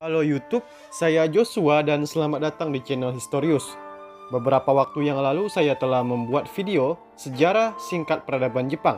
Halo YouTube, saya Joshua dan selamat datang di channel Historius. Beberapa waktu yang lalu saya telah membuat video sejarah singkat peradaban Jepang.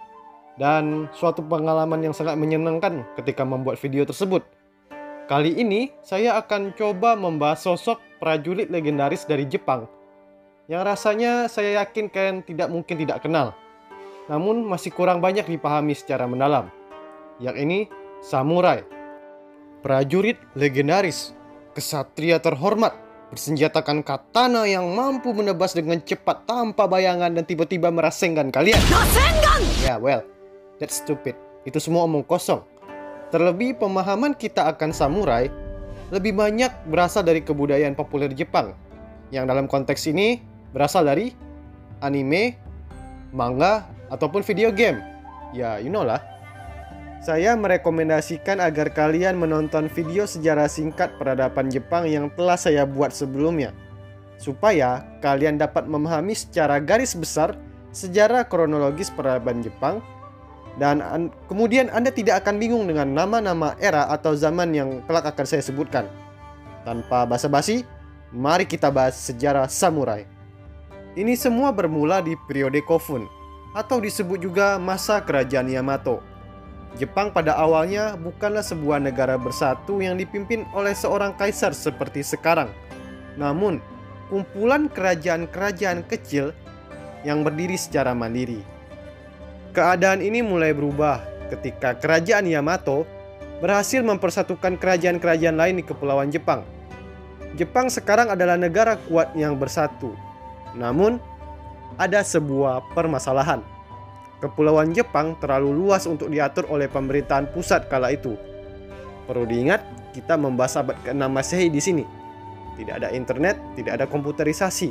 Dan suatu pengalaman yang sangat menyenangkan ketika membuat video tersebut. Kali ini saya akan coba membahas sosok prajurit legendaris dari Jepang yang rasanya saya yakin kalian tidak mungkin tidak kenal, namun masih kurang banyak dipahami secara mendalam, yakni samurai. Prajurit legendaris, kesatria terhormat, bersenjatakan katana yang mampu menebas dengan cepat tanpa bayangan dan tiba-tiba merasengkan kalian. Ya, well, that's stupid. Itu semua omong kosong. Terlebih pemahaman kita akan samurai lebih banyak berasal dari kebudayaan populer Jepang, yang dalam konteks ini berasal dari anime, manga, ataupun video game. Ya, you know lah. Saya merekomendasikan agar kalian menonton video sejarah singkat peradaban Jepang yang telah saya buat sebelumnya, supaya kalian dapat memahami secara garis besar sejarah kronologis peradaban Jepang, dan kemudian Anda tidak akan bingung dengan nama-nama era atau zaman yang kelak akan saya sebutkan. Tanpa basa-basi, mari kita bahas sejarah samurai. Ini semua bermula di periode Kofun, atau disebut juga masa kerajaan Yamato. Jepang pada awalnya bukanlah sebuah negara bersatu yang dipimpin oleh seorang kaisar seperti sekarang, namun kumpulan kerajaan-kerajaan kecil yang berdiri secara mandiri. Keadaan ini mulai berubah ketika kerajaan Yamato berhasil mempersatukan kerajaan-kerajaan lain di kepulauan Jepang. Jepang sekarang adalah negara kuat yang bersatu, namun ada sebuah permasalahan. Kepulauan Jepang terlalu luas untuk diatur oleh pemerintahan pusat kala itu. Perlu diingat, kita membahas abad ke-6 Masehi di sini. Tidak ada internet, tidak ada komputerisasi.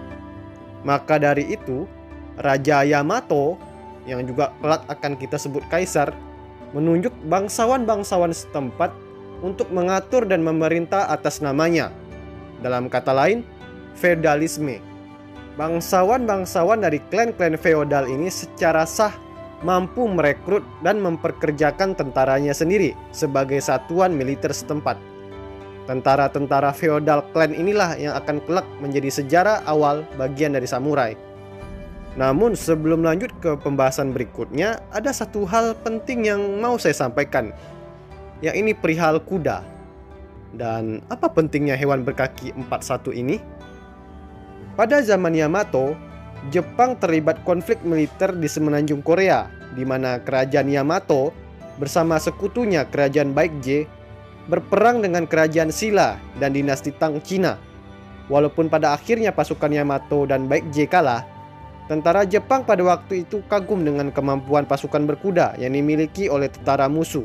Maka dari itu, Raja Yamato, yang juga kelak akan kita sebut kaisar, menunjuk bangsawan-bangsawan setempat untuk mengatur dan memerintah atas namanya. Dalam kata lain, feodalisme. Bangsawan-bangsawan dari klan-klan feodal ini secara sah mampu merekrut dan memperkerjakan tentaranya sendiri sebagai satuan militer setempat. Tentara-tentara feodal klan inilah yang akan kelak menjadi sejarah awal bagian dari samurai. Namun sebelum lanjut ke pembahasan berikutnya, ada satu hal penting yang mau saya sampaikan, yaitu perihal kuda. Dan apa pentingnya hewan berkaki 41 ini? Pada zaman Yamato, Jepang terlibat konflik militer di semenanjung Korea, di mana kerajaan Yamato bersama sekutunya kerajaan Baekje berperang dengan kerajaan Silla dan dinasti Tang Cina. Walaupun pada akhirnya pasukan Yamato dan Baekje kalah, tentara Jepang pada waktu itu kagum dengan kemampuan pasukan berkuda yang dimiliki oleh tentara musuh.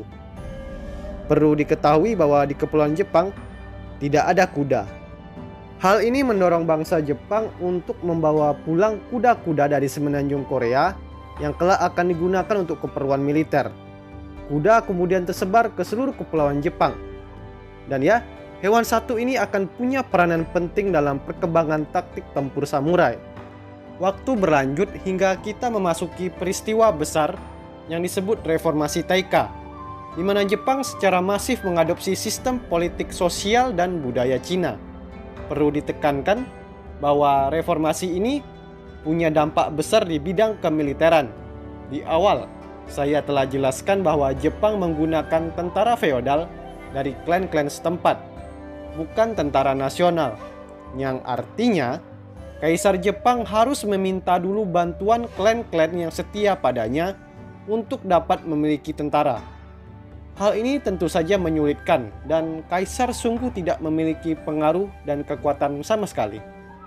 Perlu diketahui bahwa di kepulauan Jepang tidak ada kuda. Hal ini mendorong bangsa Jepang untuk membawa pulang kuda-kuda dari semenanjung Korea yang kelak akan digunakan untuk keperluan militer. Kuda kemudian tersebar ke seluruh kepulauan Jepang. Dan ya, hewan satu ini akan punya peranan penting dalam perkembangan taktik tempur samurai. Waktu berlanjut hingga kita memasuki peristiwa besar yang disebut Reformasi Taika, di mana Jepang secara masif mengadopsi sistem politik sosial dan budaya Cina. Perlu ditekankan bahwa reformasi ini punya dampak besar di bidang kemiliteran. Di awal, saya telah jelaskan bahwa Jepang menggunakan tentara feodal dari klan-klan setempat, bukan tentara nasional, yang artinya Kaisar Jepang harus meminta dulu bantuan klan-klan yang setia padanya untuk dapat memiliki tentara. Hal ini tentu saja menyulitkan dan kaisar sungguh tidak memiliki pengaruh dan kekuatan sama sekali.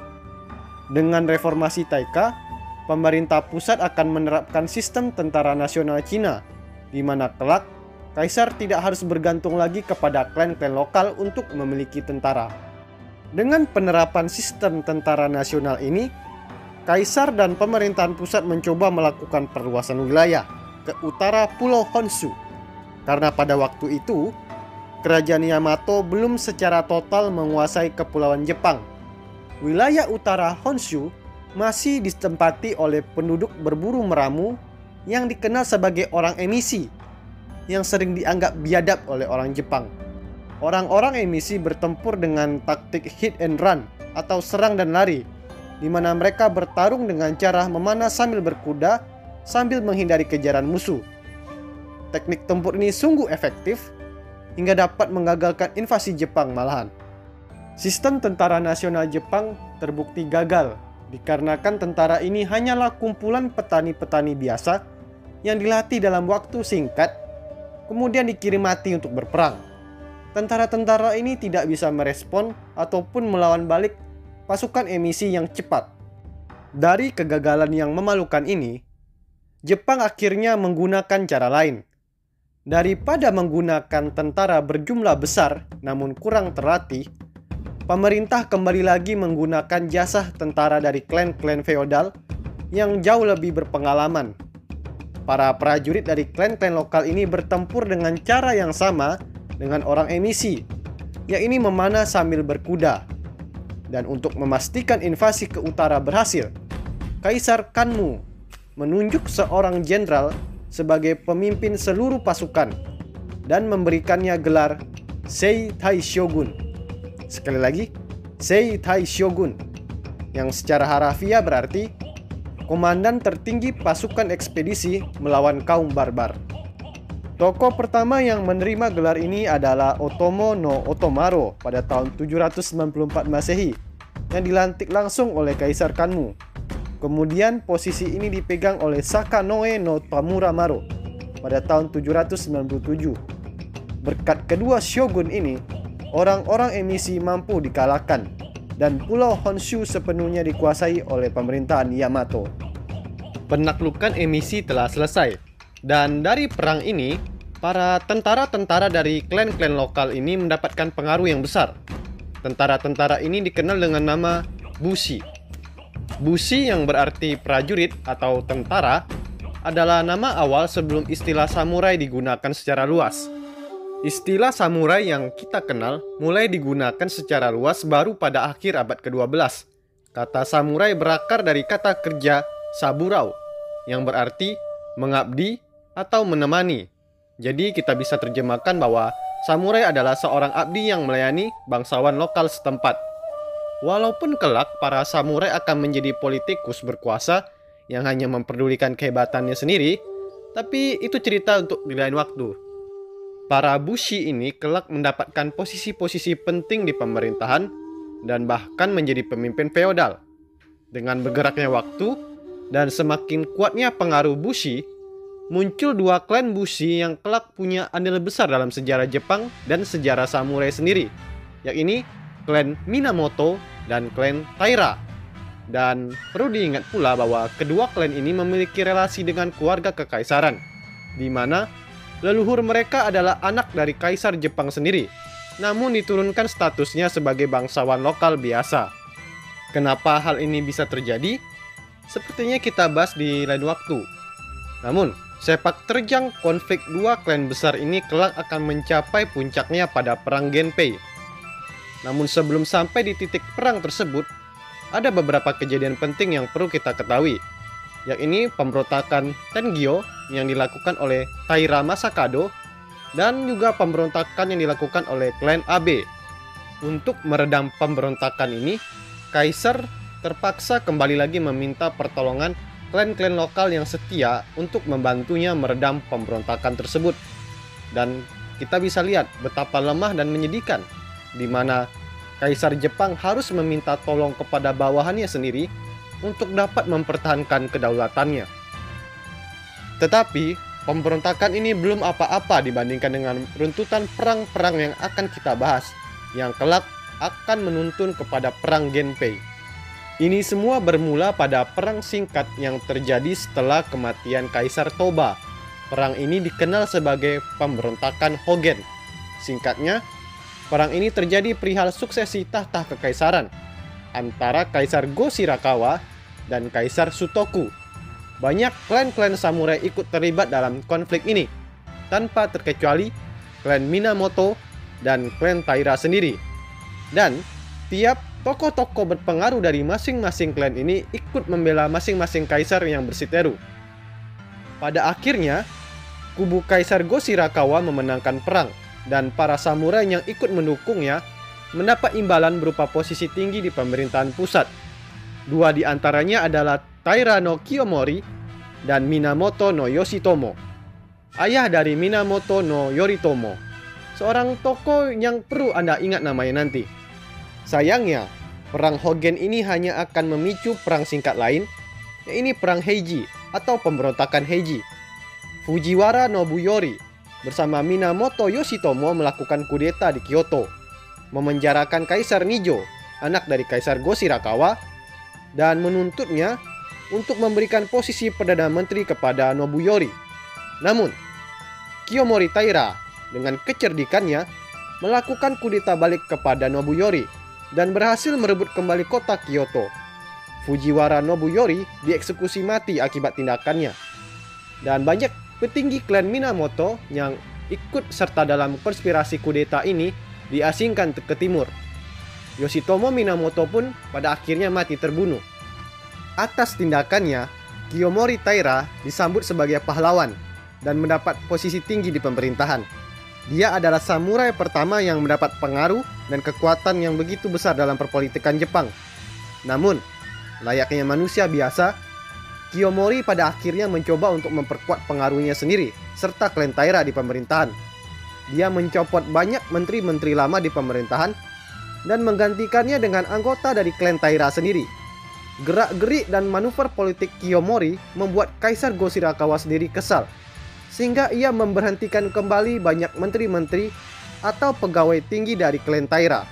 Dengan reformasi Taika, pemerintah pusat akan menerapkan sistem tentara nasional Cina, di mana kelak kaisar tidak harus bergantung lagi kepada klan-klan lokal untuk memiliki tentara. Dengan penerapan sistem tentara nasional ini, kaisar dan pemerintahan pusat mencoba melakukan perluasan wilayah ke utara Pulau Honshu. Karena pada waktu itu, kerajaan Yamato belum secara total menguasai kepulauan Jepang. Wilayah utara Honshu masih ditempati oleh penduduk berburu meramu yang dikenal sebagai orang emisi, yang sering dianggap biadab oleh orang Jepang. Orang-orang Emisi bertempur dengan taktik hit and run atau serang dan lari, di mana mereka bertarung dengan cara memanah sambil berkuda sambil menghindari kejaran musuh. Teknik tempur ini sungguh efektif hingga dapat menggagalkan invasi Jepang malahan. Sistem tentara nasional Jepang terbukti gagal dikarenakan tentara ini hanyalah kumpulan petani-petani biasa yang dilatih dalam waktu singkat kemudian dikirim mati untuk berperang. Tentara-tentara ini tidak bisa merespon ataupun melawan balik pasukan Emisi yang cepat. Dari kegagalan yang memalukan ini, Jepang akhirnya menggunakan cara lain. Daripada menggunakan tentara berjumlah besar namun kurang terlatih, pemerintah kembali lagi menggunakan jasa tentara dari klan-klan feodal yang jauh lebih berpengalaman. Para prajurit dari klan-klan lokal ini bertempur dengan cara yang sama dengan orang Emisi, yaitu memanah sambil berkuda. Dan untuk memastikan invasi ke utara berhasil, Kaisar Kanmu menunjuk seorang jenderal sebagai pemimpin seluruh pasukan dan memberikannya gelar Seitai Shogun. Sekali lagi, Seitai Shogun, yang secara harafiah berarti komandan tertinggi pasukan ekspedisi melawan kaum barbar. Tokoh pertama yang menerima gelar ini adalah Otomo no Otomaro pada tahun 794 Masehi yang dilantik langsung oleh Kaisar Kanmu. Kemudian posisi ini dipegang oleh Sakanoe no Tamuramaro pada tahun 797. Berkat kedua shogun ini, orang-orang Emisi mampu dikalahkan dan pulau Honshu sepenuhnya dikuasai oleh pemerintahan Yamato. Penaklukan Emisi telah selesai, dan dari perang ini, para tentara-tentara dari klan-klan lokal ini mendapatkan pengaruh yang besar. Tentara-tentara ini dikenal dengan nama Bushi. Bushi yang berarti prajurit atau tentara adalah nama awal sebelum istilah samurai digunakan secara luas. Istilah samurai yang kita kenal mulai digunakan secara luas baru pada akhir abad ke-12. Kata samurai berakar dari kata kerja saburao yang berarti mengabdi atau menemani. Jadi kita bisa terjemahkan bahwa samurai adalah seorang abdi yang melayani bangsawan lokal setempat. Walaupun kelak para samurai akan menjadi politikus berkuasa yang hanya memperdulikan kehebatannya sendiri, tapi itu cerita untuk di lain waktu. Para Bushi ini kelak mendapatkan posisi-posisi penting di pemerintahan dan bahkan menjadi pemimpin feodal. Dengan bergeraknya waktu dan semakin kuatnya pengaruh Bushi, muncul dua klan Bushi yang kelak punya andil besar dalam sejarah Jepang dan sejarah samurai sendiri, yakni klan Minamoto dan klan Taira. Dan perlu diingat pula bahwa kedua klan ini memiliki relasi dengan keluarga kekaisaran, di mana leluhur mereka adalah anak dari kaisar Jepang sendiri, namun diturunkan statusnya sebagai bangsawan lokal biasa. Kenapa hal ini bisa terjadi? Sepertinya kita bahas di lain waktu. Namun, sepak terjang konflik dua klan besar ini kelak akan mencapai puncaknya pada Perang Genpei. Namun sebelum sampai di titik perang tersebut, ada beberapa kejadian penting yang perlu kita ketahui, yakni pemberontakan Tengyo yang dilakukan oleh Taira Masakado dan juga pemberontakan yang dilakukan oleh klan Abe. Untuk meredam pemberontakan ini, Kaisar terpaksa kembali lagi meminta pertolongan klan-klan lokal yang setia untuk membantunya meredam pemberontakan tersebut. Dan kita bisa lihat betapa lemah dan menyedihkan, di mana Kaisar Jepang harus meminta tolong kepada bawahannya sendiri untuk dapat mempertahankan kedaulatannya. Tetapi, pemberontakan ini belum apa-apa dibandingkan dengan runtutan perang-perang yang akan kita bahas, yang kelak akan menuntun kepada Perang Genpei. Ini semua bermula pada perang singkat yang terjadi setelah kematian Kaisar Toba. Perang ini dikenal sebagai pemberontakan Hogen. Singkatnya, perang ini terjadi perihal suksesi tahta kekaisaran antara Kaisar Go Shirakawa dan Kaisar Sutoku. Banyak klan-klan samurai ikut terlibat dalam konflik ini, tanpa terkecuali klan Minamoto dan klan Taira sendiri. Dan tiap tokoh-tokoh berpengaruh dari masing-masing klan ini ikut membela masing-masing kaisar yang bersiteru. Pada akhirnya, kubu Kaisar Go Shirakawa memenangkan perang dan para samurai yang ikut mendukungnya mendapat imbalan berupa posisi tinggi di pemerintahan pusat. Dua di antaranya adalah Taira no Kiyomori dan Minamoto no Yoshitomo, ayah dari Minamoto no Yoritomo, seorang tokoh yang perlu Anda ingat namanya nanti. Sayangnya, perang Hogen ini hanya akan memicu perang singkat lain, yaitu perang Heiji atau pemberontakan Heiji. Fujiwara Nobuyori bersama Minamoto Yoshitomo melakukan kudeta di Kyoto, memenjarakan Kaisar Nijo, anak dari Kaisar Go Shirakawa, dan menuntutnya untuk memberikan posisi Perdana Menteri kepada Nobuyori. Namun, Kiyomori Taira dengan kecerdikannya melakukan kudeta balik kepada Nobuyori dan berhasil merebut kembali kota Kyoto. Fujiwara Nobuyori dieksekusi mati akibat tindakannya. Dan banyak petinggi klan Minamoto yang ikut serta dalam konspirasi kudeta ini diasingkan ke timur. Yoshitomo Minamoto pun pada akhirnya mati terbunuh. Atas tindakannya, Kiyomori Taira disambut sebagai pahlawan dan mendapat posisi tinggi di pemerintahan. Dia adalah samurai pertama yang mendapat pengaruh dan kekuatan yang begitu besar dalam perpolitikan Jepang. Namun, layaknya manusia biasa, Kiyomori pada akhirnya mencoba untuk memperkuat pengaruhnya sendiri serta klan Taira di pemerintahan. Dia mencopot banyak menteri-menteri lama di pemerintahan dan menggantikannya dengan anggota dari klan Taira sendiri. Gerak-gerik dan manuver politik Kiyomori membuat Kaisar Go Shirakawa sendiri kesal, sehingga ia memberhentikan kembali banyak menteri-menteri atau pegawai tinggi dari klan Taira.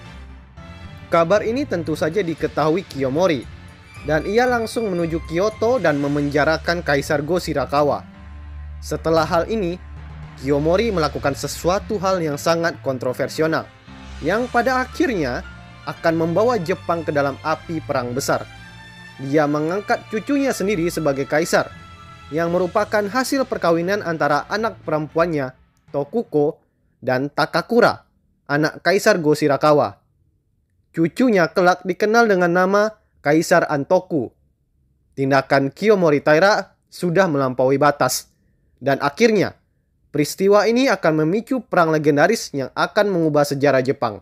Kabar ini tentu saja diketahui Kiyomori, dan ia langsung menuju Kyoto dan memenjarakan Kaisar Go Shirakawa. Setelah hal ini, Kiyomori melakukan sesuatu hal yang sangat kontroversial, yang pada akhirnya akan membawa Jepang ke dalam api perang besar. Dia mengangkat cucunya sendiri sebagai kaisar, yang merupakan hasil perkawinan antara anak perempuannya, Tokuko, dan Takakura, anak Kaisar Go Shirakawa. Cucunya kelak dikenal dengan nama Kaisar Antoku. Tindakan Kiyomori Taira sudah melampaui batas, dan akhirnya peristiwa ini akan memicu perang legendaris yang akan mengubah sejarah Jepang.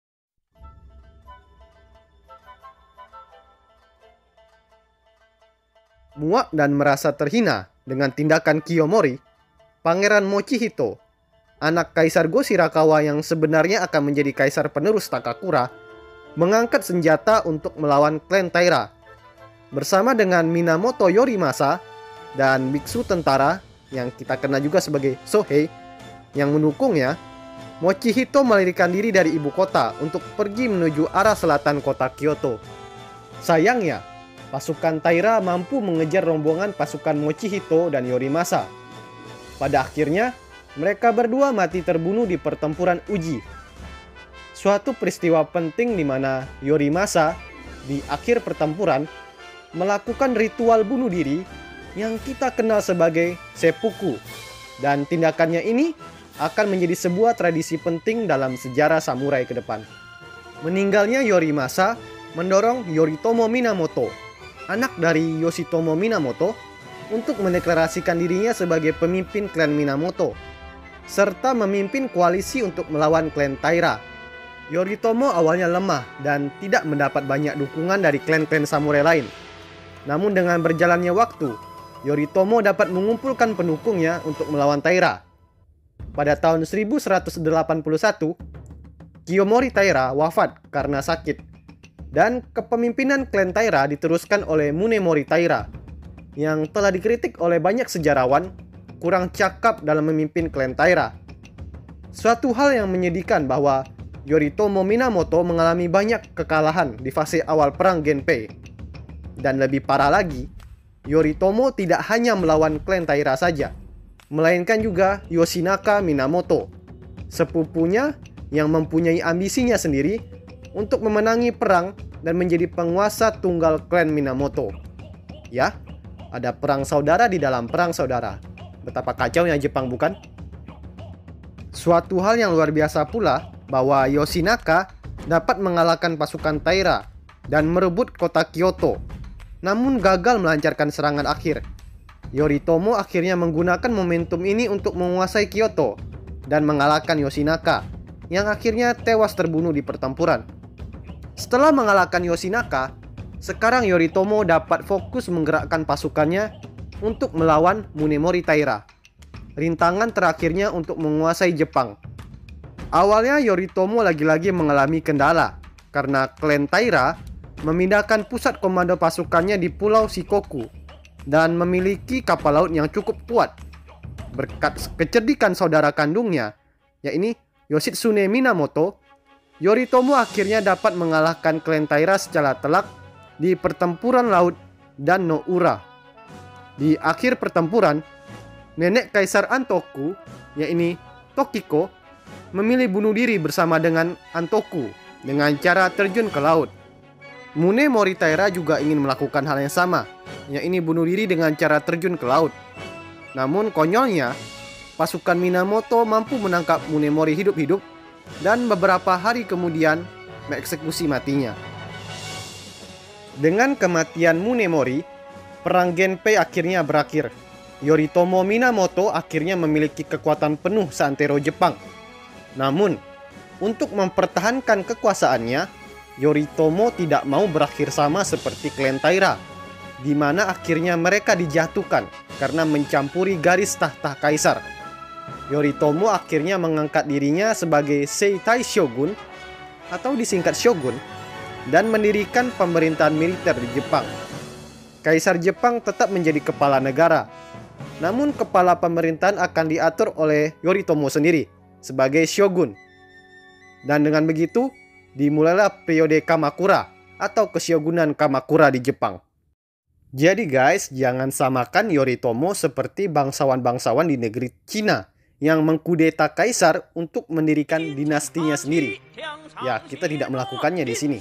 Muak dan merasa terhina dengan tindakan Kiyomori, Pangeran Mochihito, anak Kaisar Go Shirakawa yang sebenarnya akan menjadi kaisar penerus Takakura, mengangkat senjata untuk melawan klan Taira. Bersama dengan Minamoto Yorimasa dan biksu tentara yang kita kenal juga sebagai Sohei yang mendukungnya, Mochihito melarikan diri dari ibu kota untuk pergi menuju arah selatan kota Kyoto. Sayangnya, pasukan Taira mampu mengejar rombongan pasukan Mochihito dan Yorimasa. Pada akhirnya, mereka berdua mati terbunuh di pertempuran Uji. Suatu peristiwa penting di mana Yorimasa di akhir pertempuran melakukan ritual bunuh diri yang kita kenal sebagai seppuku, dan tindakannya ini akan menjadi sebuah tradisi penting dalam sejarah samurai ke depan. Meninggalnya Yorimasa mendorong Yoritomo Minamoto, anak dari Yoshitomo Minamoto, untuk mendeklarasikan dirinya sebagai pemimpin klan Minamoto, serta memimpin koalisi untuk melawan klan Taira. Yoritomo awalnya lemah dan tidak mendapat banyak dukungan dari klan-klan samurai lain. Namun dengan berjalannya waktu, Yoritomo dapat mengumpulkan pendukungnya untuk melawan Taira. Pada tahun 1181, Kiyomori Taira wafat karena sakit, dan kepemimpinan klan Taira diteruskan oleh Munemori Taira, yang telah dikritik oleh banyak sejarawan kurang cakap dalam memimpin klan Taira. Suatu hal yang menyedihkan bahwa Yoritomo Minamoto mengalami banyak kekalahan di fase awal perang Genpei. Dan lebih parah lagi, Yoritomo tidak hanya melawan klan Taira saja, melainkan juga Yoshinaka Minamoto, sepupunya yang mempunyai ambisinya sendiri untuk memenangi perang dan menjadi penguasa tunggal klan Minamoto. Ya, ada perang saudara di dalam perang saudara. Betapa kacaunya Jepang, bukan? Suatu hal yang luar biasa pula bahwa Yoshinaka dapat mengalahkan pasukan Taira dan merebut kota Kyoto, namun gagal melancarkan serangan akhir. Yoritomo akhirnya menggunakan momentum ini untuk menguasai Kyoto dan mengalahkan Yoshinaka, yang akhirnya tewas terbunuh di pertempuran. Setelah mengalahkan Yoshinaka, sekarang Yoritomo dapat fokus menggerakkan pasukannya untuk melawan Munemori Taira, rintangan terakhirnya untuk menguasai Jepang. Awalnya Yoritomo lagi-lagi mengalami kendala karena klan Taira memindahkan pusat komando pasukannya di Pulau Shikoku dan memiliki kapal laut yang cukup kuat. Berkat kecerdikan saudara kandungnya, yakni Yoshitsune Minamoto, Yoritomo akhirnya dapat mengalahkan klan Taira secara telak di pertempuran laut dan Noura. Di akhir pertempuran, nenek Kaisar Antoku, yakni Tokiko, memilih bunuh diri bersama dengan Antoku dengan cara terjun ke laut. Munemori Taira juga ingin melakukan hal yang sama, yakni bunuh diri dengan cara terjun ke laut. Namun konyolnya, pasukan Minamoto mampu menangkap Munemori hidup-hidup dan beberapa hari kemudian mengeksekusi matinya. Dengan kematian Munemori, perang Genpei akhirnya berakhir. Yoritomo Minamoto akhirnya memiliki kekuatan penuh seantero Jepang. Namun, untuk mempertahankan kekuasaannya, Yoritomo tidak mau berakhir sama seperti klan Taira, di mana akhirnya mereka dijatuhkan karena mencampuri garis tahta kaisar. Yoritomo akhirnya mengangkat dirinya sebagai Seitai Shogun atau disingkat Shogun dan mendirikan pemerintahan militer di Jepang. Kaisar Jepang tetap menjadi kepala negara, namun kepala pemerintahan akan diatur oleh Yoritomo sendiri sebagai Shogun. Dan dengan begitu, dimulailah periode Kamakura atau Keshogunan Kamakura di Jepang. Jadi guys, jangan samakan Yoritomo seperti bangsawan-bangsawan di negeri Cina yang mengkudeta kaisar untuk mendirikan dinastinya sendiri. Ya, kita tidak melakukannya di sini.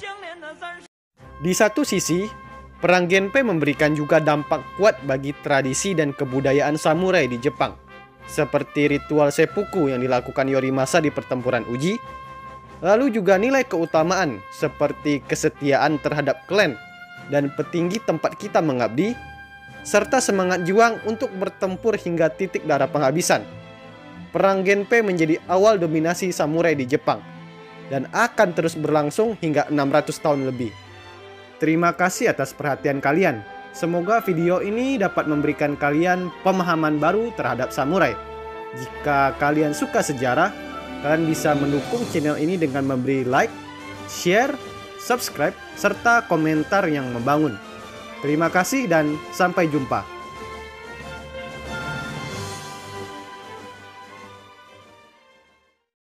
Di satu sisi, perang Genpei memberikan juga dampak kuat bagi tradisi dan kebudayaan samurai di Jepang, seperti ritual seppuku yang dilakukan Yorimasa di pertempuran Uji. Lalu juga nilai keutamaan seperti kesetiaan terhadap klan dan petinggi tempat kita mengabdi, serta semangat juang untuk bertempur hingga titik darah penghabisan. Perang Genpei menjadi awal dominasi samurai di Jepang dan akan terus berlangsung hingga 600 tahun lebih. Terima kasih atas perhatian kalian. Semoga video ini dapat memberikan kalian pemahaman baru terhadap samurai. Jika kalian suka sejarah, kalian bisa mendukung channel ini dengan memberi like, share, subscribe, serta komentar yang membangun. Terima kasih dan sampai jumpa.